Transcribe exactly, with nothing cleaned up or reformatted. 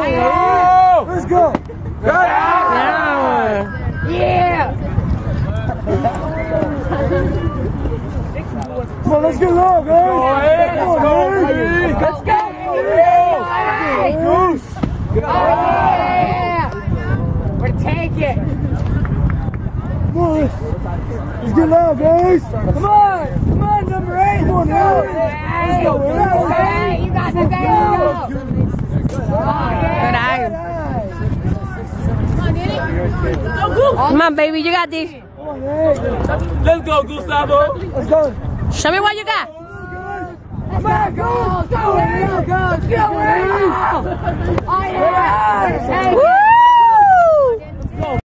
Yeah. Let's go. Yeah. Yeah. Come on, let's get low, guys. Let's go, baby. Let's go. Goose. Yeah. We're taking. Come on. Let's get loud, guys. Come on. Come on, number eight. Come on, Let's go. Let's Hey, go. let's go. Hey, you got this. Hey, let's go. Oh, yeah. Come on, baby, you got this. Come on, hey. Let's go, Gustavo. Let's go. Show me what you got. Come on, go. Let's go. Let's go. Let's go. Oh, yeah. Hey.